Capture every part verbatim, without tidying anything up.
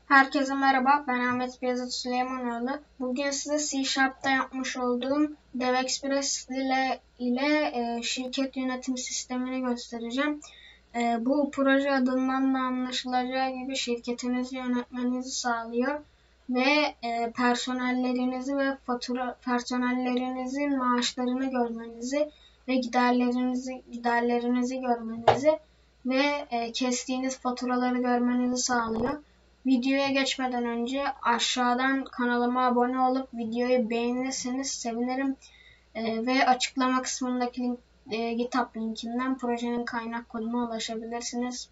Herkese merhaba, ben Ahmet Beyazıt Süleymanoğlu. Bugün size C Sharp'ta yapmış olduğum DevExpress ile, ile e, şirket yönetim sistemini göstereceğim. E, bu proje adından da anlaşılacağı gibi şirketinizi yönetmenizi sağlıyor ve e, personellerinizi ve fatura personellerinizin maaşlarını görmenizi ve giderlerinizi giderlerinizi görmenizi ve e, kestiğiniz faturaları görmenizi sağlıyor. Videoya geçmeden önce aşağıdan kanalıma abone olup videoyu beğenirseniz sevinirim. Ee, ve açıklama kısmındaki link, e, GitHub linkinden projenin kaynak koduna ulaşabilirsiniz.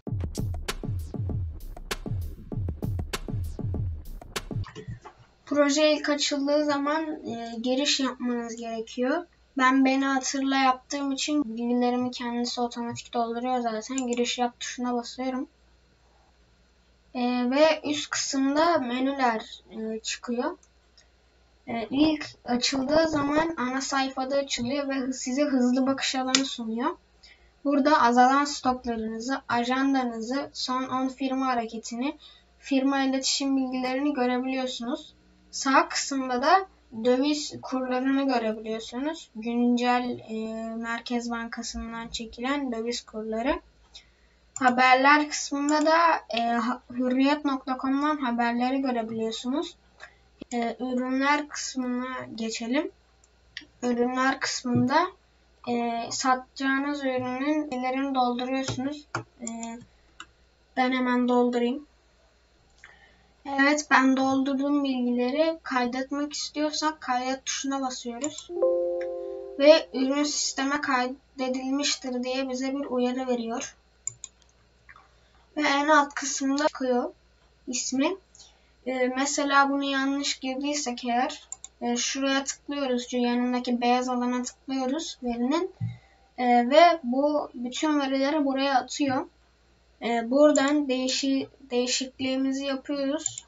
Proje ilk açıldığı zaman e, giriş yapmanız gerekiyor. Ben beni hatırla yaptığım için bilgilerimi kendisi otomatik dolduruyor zaten. Giriş yap tuşuna basıyorum. Ee, ve üst kısımda menüler e, çıkıyor. Ee, ilk açıldığı zaman ana sayfada açılıyor ve size hızlı bakış alanı sunuyor. Burada azalan stoklarınızı, ajandanızı, son on firma hareketini, firma iletişim bilgilerini görebiliyorsunuz. Sağ kısımda da döviz kurlarını görebiliyorsunuz. Güncel e, Merkez Bankası'ndan çekilen döviz kurları. Haberler kısmında da e, hürriyet nokta com'dan haberleri görebiliyorsunuz. E, ürünler kısmına geçelim. Ürünler kısmında e, satacağınız ürünün bilgilerini dolduruyorsunuz. E, ben hemen doldurayım. Evet, ben doldurduğum bilgileri kaydetmek istiyorsak kaydet tuşuna basıyoruz. Ve ürün sisteme kaydedilmiştir diye bize bir uyarı veriyor. Ve en alt kısımda çıkıyor ismi. Ee, mesela bunu yanlış girdiysek eğer e, şuraya tıklıyoruz. Şu yanındaki beyaz alana tıklıyoruz verinin. E, ve bu bütün verileri buraya atıyor. E, buradan değişi, değişikliğimizi yapıyoruz.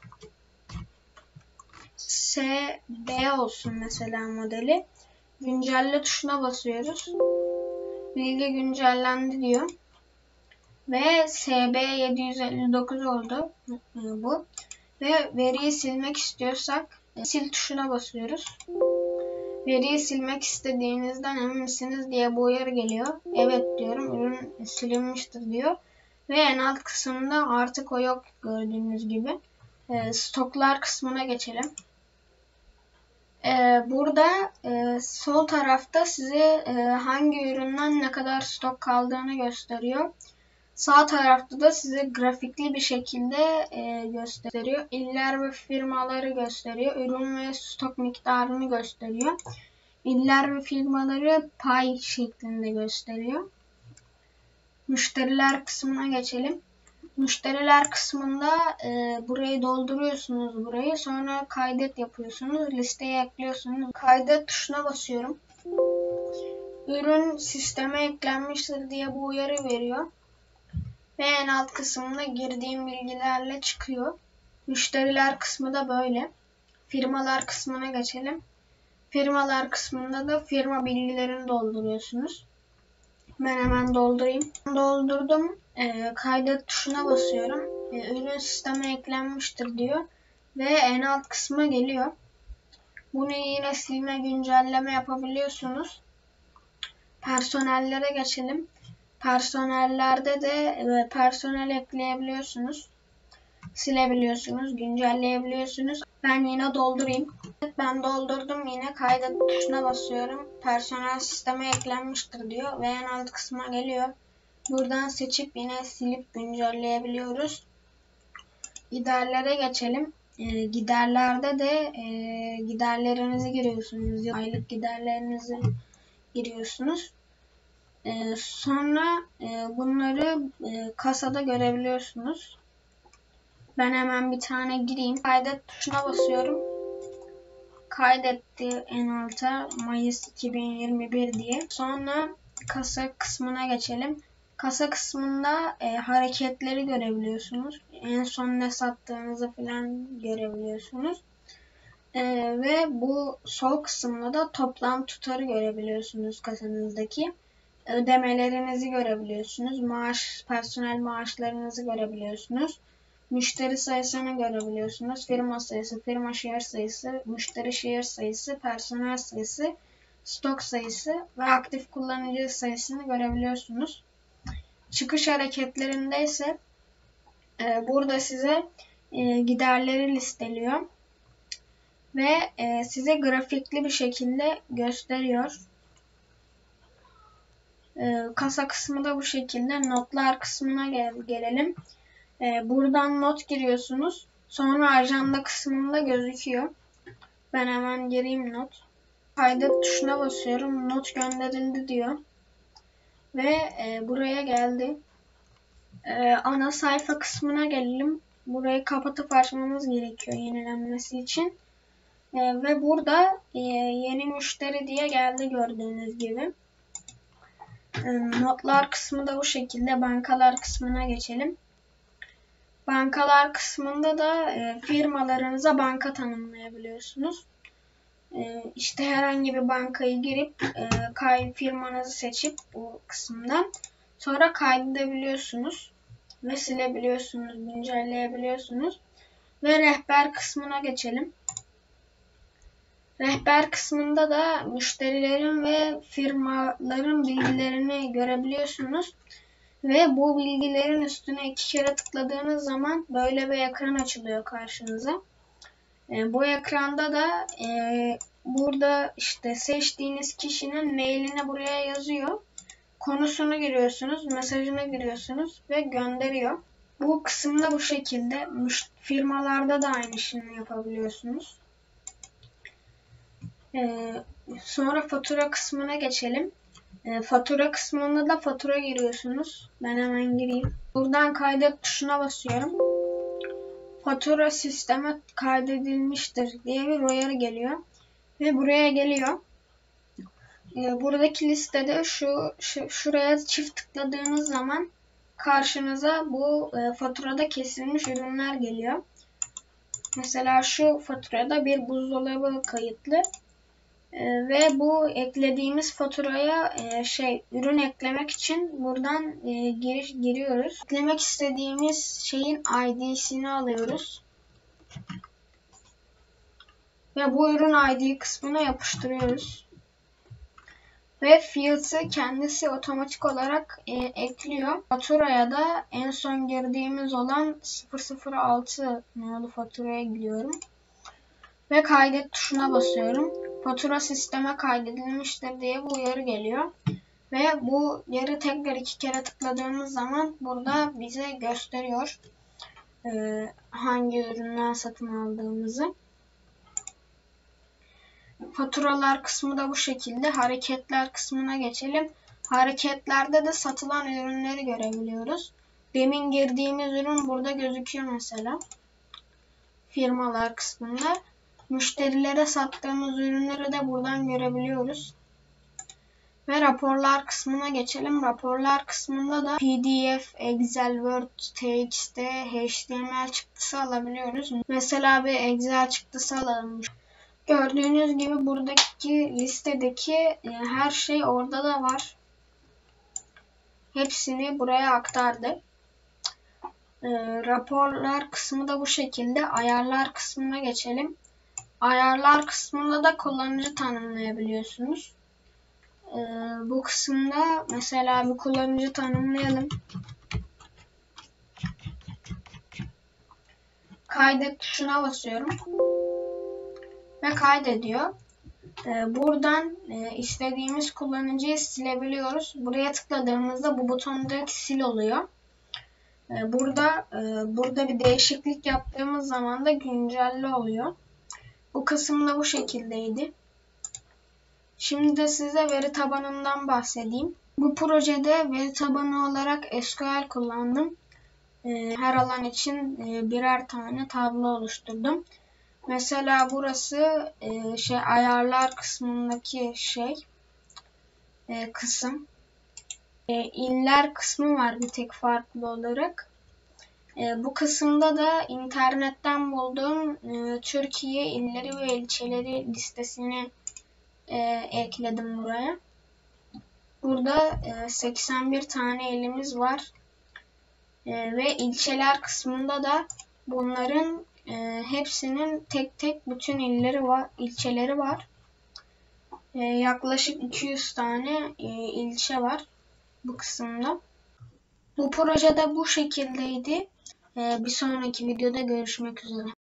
S B olsun mesela modeli. Güncelle tuşuna basıyoruz. Bilgi güncellendi diyor. Ve S B yedi yüz elli dokuz oldu bu. Ve veriyi silmek istiyorsak sil tuşuna basıyoruz. Veriyi silmek istediğinizden emin misiniz diye bu uyarı geliyor. Evet diyorum. Ürün silinmiştir diyor. Ve en alt kısımda artık o yok gördüğünüz gibi. Stoklar kısmına geçelim. Burada sol tarafta size hangi üründen ne kadar stok kaldığını gösteriyor. Sağ tarafta da size grafikli bir şekilde e, gösteriyor. İller ve firmaları gösteriyor. Ürün ve stok miktarını gösteriyor. İller ve firmaları pay şeklinde gösteriyor. Müşteriler kısmına geçelim. Müşteriler kısmında e, burayı dolduruyorsunuz burayı. Sonra kaydet yapıyorsunuz. Listeye ekliyorsunuz. Kaydet tuşuna basıyorum. Ürün sisteme eklenmiştir diye bu uyarı veriyor. Ve en alt kısmında girdiğim bilgilerle çıkıyor. Müşteriler kısmı da böyle. Firmalar kısmına geçelim. Firmalar kısmında da firma bilgilerini dolduruyorsunuz. Ben hemen doldurayım. Doldurdum. E, kaydet tuşuna basıyorum. E, ürün sisteme eklenmiştir diyor. Ve en alt kısma geliyor. Bunu yine silme güncelleme yapabiliyorsunuz. Personellere geçelim. Personellerde de personel ekleyebiliyorsunuz. Silebiliyorsunuz, güncelleyebiliyorsunuz. Ben yine doldurayım. Ben doldurdum yine. Kaydet tuşuna basıyorum. Personel sisteme eklenmiştir diyor ve en alt kısma geliyor. Buradan seçip yine silip güncelleyebiliyoruz. Giderlere geçelim. E, giderlerde de e, giderlerinizi giriyorsunuz. Aylık giderlerinizi giriyorsunuz. Ee, sonra e, bunları e, kasada görebiliyorsunuz. Ben hemen bir tane gireyim. Kaydet tuşuna basıyorum. Kaydetti en alta Mayıs iki bin yirmi bir diye. Sonra kasa kısmına geçelim. Kasa kısmında e, hareketleri görebiliyorsunuz. En son ne sattığınızı falan görebiliyorsunuz. E, ve bu sol kısımda da toplam tutarı görebiliyorsunuz kasanızdaki. Ödemelerinizi görebiliyorsunuz. Maaş, personel maaşlarınızı görebiliyorsunuz. müşteri sayısını görebiliyorsunuz. Firma sayısı, firma şehir sayısı, müşteri şehir sayısı, personel sayısı, stok sayısı ve aktif kullanıcı sayısını görebiliyorsunuz. Çıkış hareketlerinde ise e, burada size e, giderleri listeliyor ve e, size grafikli bir şekilde gösteriyor. E, kasa kısmı da bu şekilde. Notlar kısmına gel gelelim. E, buradan not giriyorsunuz. Sonra ajanda kısmında gözüküyor. Ben hemen gireyim not. Kaydet tuşuna basıyorum. Not gönderildi diyor. Ve e, buraya geldi. E, ana sayfa kısmına gelelim. Burayı kapatıp açmamız gerekiyor yenilenmesi için. E, ve burada e, yeni müşteri diye geldi gördüğünüz gibi. E, notlar kısmı da bu şekilde. Bankalar kısmına geçelim. Bankalar kısmında da e, firmalarınıza banka tanımlayabiliyorsunuz. E, işte herhangi bir bankayı girip e, kay firmanızı seçip bu kısımdan sonra kaydedebiliyorsunuz ve silebiliyorsunuz, güncelleyebiliyorsunuz. Ve rehber kısmına geçelim. Rehber kısmında da müşterilerin ve firmaların bilgilerini görebiliyorsunuz. Ve bu bilgilerin üstüne iki kere tıkladığınız zaman böyle bir ekran açılıyor karşınıza. E, bu ekranda da e, burada işte seçtiğiniz kişinin mailini buraya yazıyor. Konusunu giriyorsunuz, mesajını giriyorsunuz ve gönderiyor. Bu kısımda bu şekilde. Firmalarda da aynı işini yapabiliyorsunuz. E, sonra fatura kısmına geçelim. E, fatura kısmında da fatura giriyorsunuz. Ben hemen gireyim. Buradan kaydet tuşuna basıyorum. Fatura sisteme kaydedilmiştir diye bir uyarı geliyor. Ve buraya geliyor. E, buradaki listede şu, şu şuraya çift tıkladığınız zaman karşınıza bu e, faturada kesilmiş ürünler geliyor. Mesela şu faturada bir buzdolabı kayıtlı. Ee, ve bu eklediğimiz faturaya e, şey ürün eklemek için buradan e, giriş giriyoruz. Eklemek istediğimiz şeyin I D'sini alıyoruz. Ve bu ürün I D kısmına yapıştırıyoruz. Ve fiyatı kendisi otomatik olarak e, ekliyor. Faturaya da en son girdiğimiz olan sıfır sıfır altı numaralı faturaya gidiyorum. Ve kaydet tuşuna basıyorum. Fatura sisteme kaydedilmiştir diye bu uyarı geliyor. Ve bu yarı tekrar iki kere tıkladığımız zaman burada bize gösteriyor e, hangi üründen satın aldığımızı. Faturalar kısmı da bu şekilde. Hareketler kısmına geçelim. Hareketlerde de satılan ürünleri görebiliyoruz. Demin girdiğimiz ürün burada gözüküyor mesela. Firmalar kısmında. Müşterilere sattığımız ürünleri de buradan görebiliyoruz. Ve raporlar kısmına geçelim. Raporlar kısmında da P D F, Excel, Word, T X T, H T M L çıktısı alabiliyoruz. Mesela bir Excel çıktısı alalım. Gördüğünüz gibi buradaki listedeki her şey orada da var. Hepsini buraya aktardı. E, raporlar kısmı da bu şekilde. Ayarlar kısmına geçelim. Ayarlar kısmında da kullanıcı tanımlayabiliyorsunuz. Ee, bu kısımda mesela bir kullanıcı tanımlayalım. Kaydet tuşuna basıyorum. Ve kaydediyor. Ee, buradan e, istediğimiz kullanıcıyı silebiliyoruz. Buraya tıkladığımızda bu butondaki sil oluyor. Ee, burada e, burada bir değişiklik yaptığımız zaman da güncelle oluyor. Bu kısımda bu şekildeydi. Şimdi de size veri tabanından bahsedeyim. Bu projede veri tabanı olarak S Q L kullandım. Her alan için birer tane tablo oluşturdum. Mesela burası şey ayarlar kısmındaki şey kısım. İller kısmı var bir tek farklı olarak. Bu kısımda da internetten bulduğum Türkiye illeri ve ilçeleri listesini e, ekledim buraya. Burada e, seksen bir tane ilimiz var. E, ve ilçeler kısmında da bunların e, hepsinin tek tek bütün illeri var, ilçeleri var. E, yaklaşık iki yüz tane e, ilçe var bu kısımda. Bu projede bu şekildeydi. E, bir sonraki videoda görüşmek üzere.